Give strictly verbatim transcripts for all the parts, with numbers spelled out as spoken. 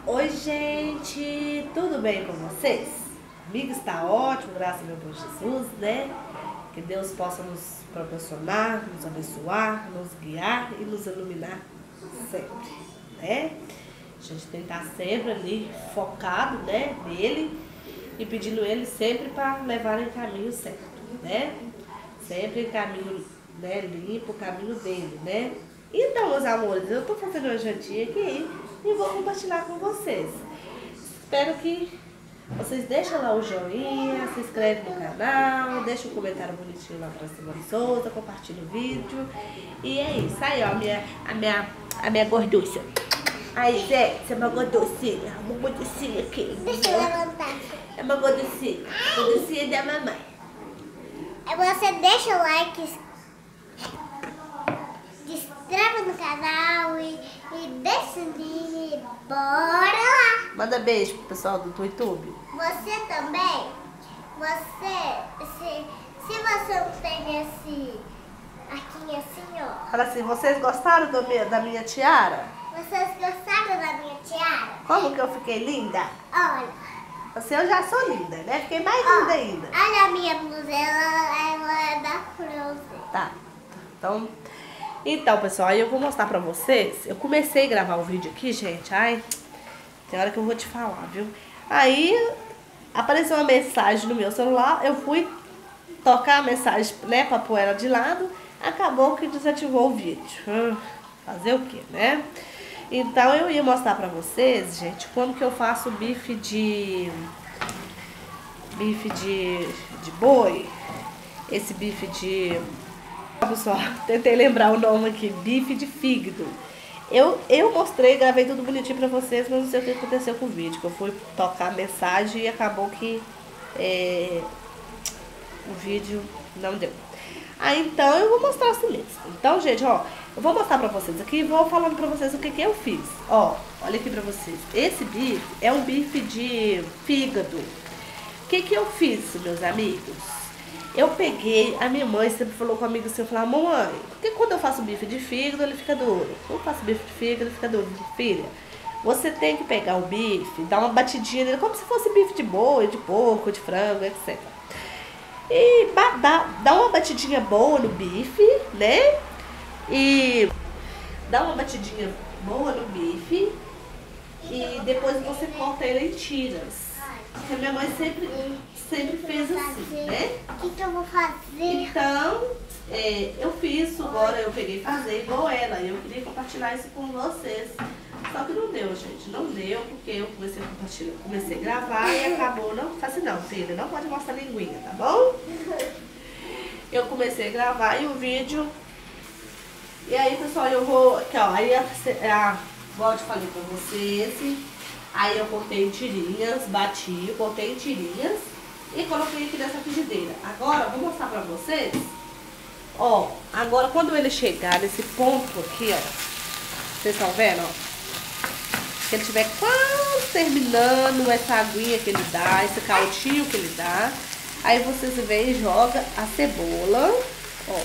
Oi, gente, tudo bem com vocês? Comigo está ótimo, graças ao meu bom Jesus, né? Que Deus possa nos proporcionar, nos abençoar, nos guiar e nos iluminar sempre, né? A gente tem que estar sempre ali focado, né, nele e pedindo ele sempre para levar em caminho certo, né? Sempre em caminho, né, limpo, o caminho dele, né? Então, meus amores, eu tô fazendo uma jantinha aqui e vou compartilhar com vocês. Espero que vocês deixem lá o joinha, se inscrevem no canal, deixem um comentário bonitinho lá pra Simone Souza, compartilha o vídeo. E é isso. Aí, ó, a minha, a minha, a minha gorducha. Aí, Zé, você é uma gorducinha, uma gorducinha aqui. Deixa eu levantar. É uma gorducinha, gorducinha da mamãe. Você deixa o like, se inscreve no canal e, e deixa o sininho. Bora lá! Manda beijo pro pessoal do YouTube. Você também, você, se, se você não tem esse aqui assim, ó. Fala assim, vocês gostaram do meu, da minha tiara? Vocês gostaram da minha tiara? Como que eu fiquei linda? Olha. Assim eu já sou linda, né? Fiquei mais Ó, linda ainda. olha a minha blusa, ela, ela é da Frozen. Tá. Então, então, pessoal, aí eu vou mostrar pra vocês. Eu comecei a gravar o vídeo aqui, gente. Ai, tem hora que eu vou te falar, viu? Aí apareceu uma mensagem no meu celular. Eu fui tocar a mensagem, né, pra pôr ela de lado. Acabou que desativou o vídeo. Hum, fazer o quê, né? Então eu ia mostrar pra vocês, gente, como que eu faço bife de bife de, de boi. Esse bife de... Pessoal, tentei lembrar o nome aqui, bife de fígado. Eu, eu mostrei, gravei tudo bonitinho pra vocês, mas não sei o que aconteceu com o vídeo. Que eu fui tocar a mensagem e acabou que é, o vídeo não deu. Aí então eu vou mostrar assim mesmo. Então, gente, ó, eu vou mostrar pra vocês aqui e vou falando pra vocês o que que eu fiz. Ó, olha aqui pra vocês. Esse bife é um bife de fígado. O que que eu fiz, meus amigos? Eu peguei, a minha mãe sempre falou comigo assim, eu falei, mamãe, porque quando eu faço bife de fígado, ele fica duro. Quando eu faço bife de fígado, ele fica duro. Filha, você tem que pegar o bife, dar uma batidinha nele, como se fosse bife de boi, de porco, de frango, etcétera. E dá, dá uma batidinha boa no bife, né? E dá uma batidinha boa no bife e depois você corta ele em tiras. Porque a minha mãe sempre, sempre fez assim, né? O que, que eu vou fazer? Então, é, eu fiz, agora eu peguei e fazer igual ela. E eu queria compartilhar isso com vocês. Só que não deu, gente. Não deu, porque eu comecei a compartilhar, comecei a gravar e acabou. Não faça não, filha. Não pode mostrar a linguinha, tá bom? Eu comecei a gravar e o vídeo... E aí, pessoal, eu vou... Aqui, ó. Aí, a, a, igual eu te falei pra vocês... Aí eu cortei em tirinhas, bati, cortei em tirinhas e coloquei aqui nessa frigideira. Agora, eu vou mostrar pra vocês. Ó, agora quando ele chegar nesse ponto aqui, ó. Vocês estão vendo, ó? Se ele estiver quase terminando essa aguinha que ele dá, esse caldinho que ele dá. Aí vocês vêm e jogam a cebola, ó.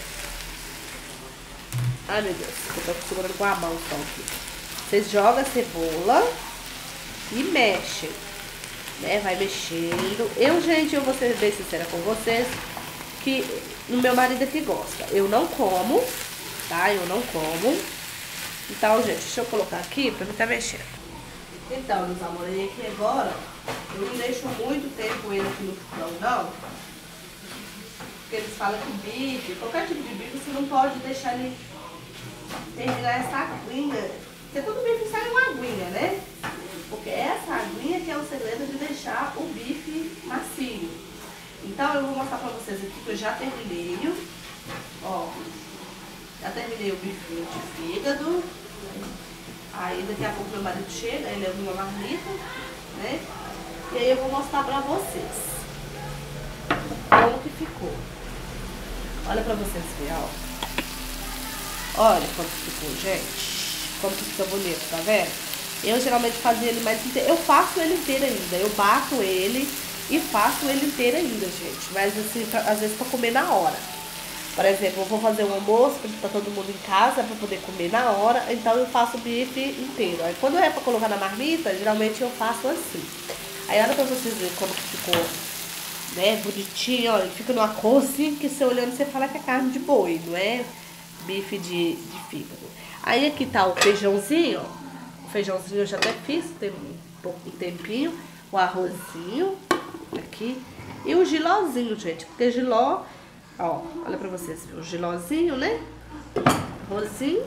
Ai, meu Deus, eu tô segurando com a mão só aqui. Vocês jogam a cebola e mexem, né? Vai mexendo. Eu, gente, eu vou ser bem sincera com vocês, que o meu marido aqui gosta. Eu não como, tá? Eu não como. Então, gente, deixa eu colocar aqui pra mim tá mexendo. Então, meus amores, aqui agora, eu não deixo muito tempo ele aqui no fogão, não. Porque eles falam que bife, qualquer tipo de bife, você não pode deixar ele terminar essa aguinha. Porque todo bife sai uma aguinha, né? Porque essa aguinha que é o segredo de deixar o bife macio. Então eu vou mostrar pra vocês aqui que eu já terminei. Ó, já terminei o bifinho de fígado. Aí daqui a pouco meu marido chega, ele leva uma marmita, né? E aí eu vou mostrar pra vocês como que ficou. Olha pra vocês verem, ó. Olha como que ficou, gente. Como que fica bonito, tá vendo? Eu geralmente fazia ele mais inteiro. Eu faço ele inteiro ainda. Eu bato ele e faço ele inteiro ainda, gente. Mas assim, pra, às vezes pra comer na hora. Por exemplo, eu vou fazer um almoço para todo mundo em casa para poder comer na hora, então eu faço o bife inteiro. Aí quando é para colocar na marmita, geralmente eu faço assim. Aí olha para vocês verem como que ficou, né, bonitinho, ó, fica numa cor assim que você olhando você fala que é carne de boi, não é bife de, de fígado. Aí aqui tá o feijãozinho, ó. O feijãozinho eu já até fiz, tem um pouco de tempinho, o arrozinho aqui e o gilózinho, gente, porque giló, ó, olha pra vocês, o gilózinho, né, arrozinho,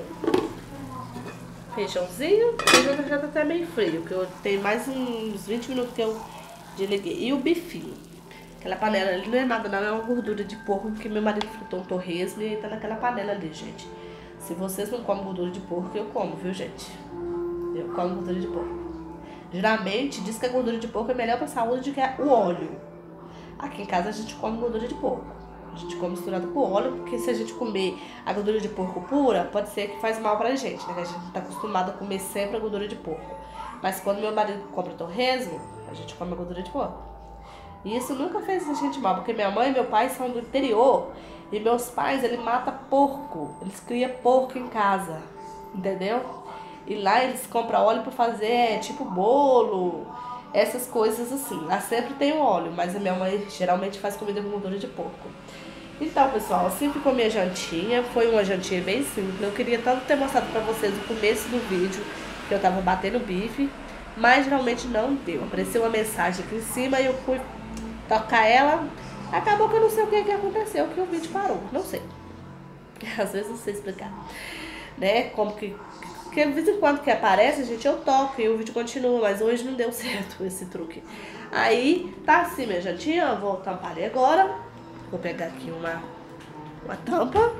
feijãozinho, o feijão já tá até meio frio, que eu tenho mais uns vinte minutos que eu desliguei, e o bifinho. Aquela panela ali não é nada, não, é uma gordura de porco, porque meu marido fritou um torresmo e tá naquela panela ali, gente. Se vocês não comem gordura de porco, eu como, viu, gente? Eu como gordura de porco. Geralmente, diz que a gordura de porco é melhor pra saúde do que o óleo. Aqui em casa a gente come gordura de porco. A gente come misturado com óleo, porque se a gente comer a gordura de porco pura, pode ser que faz mal pra gente, né? A gente tá acostumado a comer sempre a gordura de porco. Mas quando meu marido compra torresmo, a gente come a gordura de porco. E isso nunca fez a gente mal, porque minha mãe e meu pai são do interior. E meus pais, eles matam porco. Eles criam porco em casa, entendeu? E lá eles compram óleo pra fazer, tipo, bolo, essas coisas assim. Lá sempre tem óleo, mas a minha mãe geralmente faz comida com gordura de porco. Então, pessoal, assim ficou minha jantinha. Foi uma jantinha bem simples. Eu queria tanto ter mostrado pra vocês no começo do vídeo que eu tava batendo bife, mas geralmente não deu. Apareceu uma mensagem aqui em cima e eu fui tocar ela, acabou que eu não sei o que, que aconteceu, que o vídeo parou, não sei. Às vezes não sei explicar, né, como que, que de vez em quando que aparece, gente, eu toco e o vídeo continua, mas hoje não deu certo esse truque. Aí, tá assim, minha jantinha, eu vou tampar ali agora, vou pegar aqui uma, uma tampa,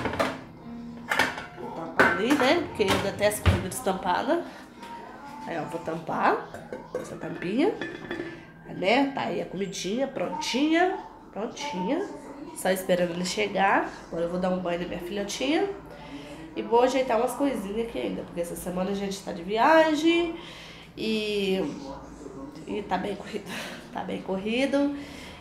vou tampar ali, né, porque eu detesto comida destampada. Aí, ó, vou tampar essa tampinha. Né? Tá aí a comidinha prontinha, prontinha, só esperando ele chegar. Agora eu vou dar um banho na minha filhotinha e vou ajeitar umas coisinhas aqui ainda, porque essa semana a gente tá de viagem e, e tá bem corrido, tá bem corrido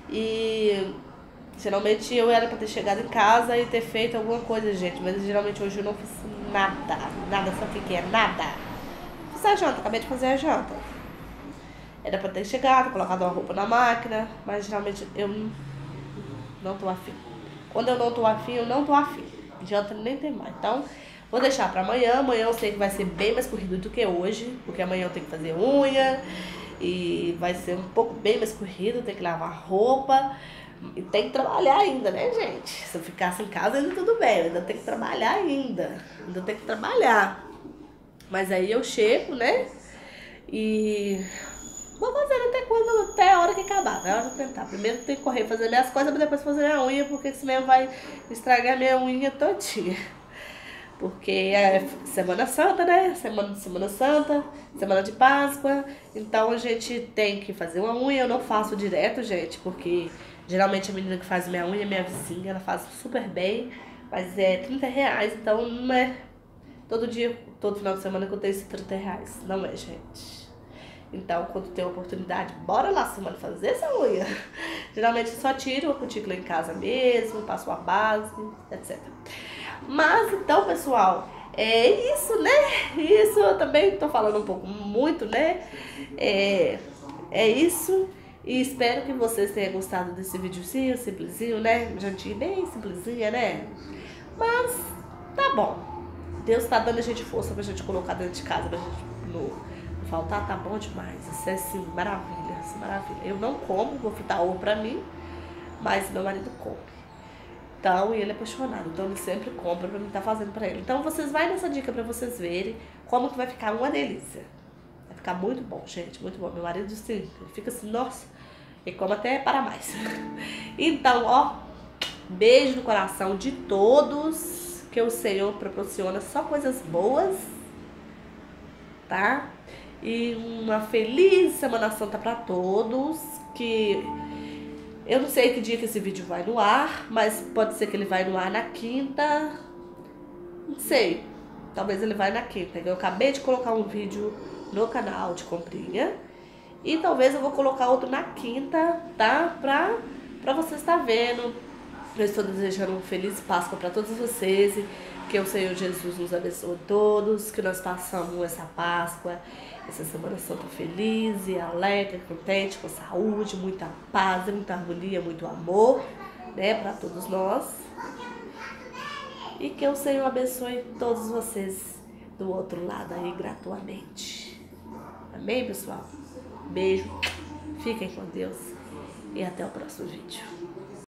e geralmente eu era pra ter chegado em casa e ter feito alguma coisa, gente, mas geralmente hoje eu não fiz nada, nada, sabe o que que é? Nada. Fiz a janta, acabei de fazer a janta. Era pra ter chegado, colocado uma roupa na máquina, mas geralmente eu não tô afim. Quando eu não tô afim, eu não tô afim. Janta nem tem mais. Então, vou deixar pra amanhã. Amanhã eu sei que vai ser bem mais corrido do que hoje, porque amanhã eu tenho que fazer unha e vai ser um pouco bem mais corrido, tem que lavar roupa e tem que trabalhar ainda, né, gente? Se eu ficasse em casa, ainda tudo bem, eu ainda tenho que trabalhar ainda. Ainda tenho que trabalhar. Mas aí eu chego, né? E vou fazer até quando, até a hora que acabar, né? A hora de tentar. Primeiro tem que correr fazer minhas coisas, pra depois fazer minha unha, porque senão vai estragar minha unha todinha. Porque é Semana Santa, né? Semana de Semana Santa, Semana de Páscoa. Então a gente tem que fazer uma unha. Eu não faço direto, gente, porque geralmente a menina que faz minha unha é minha vizinha, ela faz super bem, mas é trinta reais, então não é todo dia, todo final de semana que eu tenho esses trinta reais. Não é, gente. Então, quando tem oportunidade, bora lá semana fazer essa unha. Geralmente só tiro a cutícula em casa mesmo, passo a base, etcétera. Mas então, pessoal, é isso, né? Isso eu também tô falando um pouco muito, né? É, é isso. E espero que vocês tenham gostado desse videozinho, simplesinho, né? Jantinha bem simplesinha, né? Mas tá bom. Deus tá dando a gente força pra gente colocar dentro de casa, pra gente no faltar, tá bom demais. Isso é assim, maravilha, assim, maravilha. Eu não como, vou fritar ovo pra mim, mas meu marido come. Então, e ele é apaixonado, então ele sempre compra pra mim estar fazendo pra ele. Então, vocês vai nessa dica pra vocês verem como que vai ficar uma delícia. Vai ficar muito bom, gente, muito bom. Meu marido disse, ele fica assim, nossa, ele come até para mais. Então, ó, beijo no coração de todos, que o Senhor proporciona só coisas boas, tá? E uma feliz Semana Santa pra todos, que eu não sei que dia que esse vídeo vai no ar, mas pode ser que ele vai no ar na quinta, não sei, talvez ele vai na quinta. Eu acabei de colocar um vídeo no canal de comprinha e talvez eu vou colocar outro na quinta, tá? Pra, pra você estar vendo Eu estou desejando um feliz Páscoa para todos vocês. Que o Senhor Jesus nos abençoe todos. Que nós passamos essa Páscoa, essa Semana Santa feliz e alegre, contente, com saúde, muita paz, muita harmonia, muito amor, né, para todos nós. E que o Senhor abençoe todos vocês do outro lado aí gratuitamente. Amém, pessoal? Beijo, fiquem com Deus e até o próximo vídeo.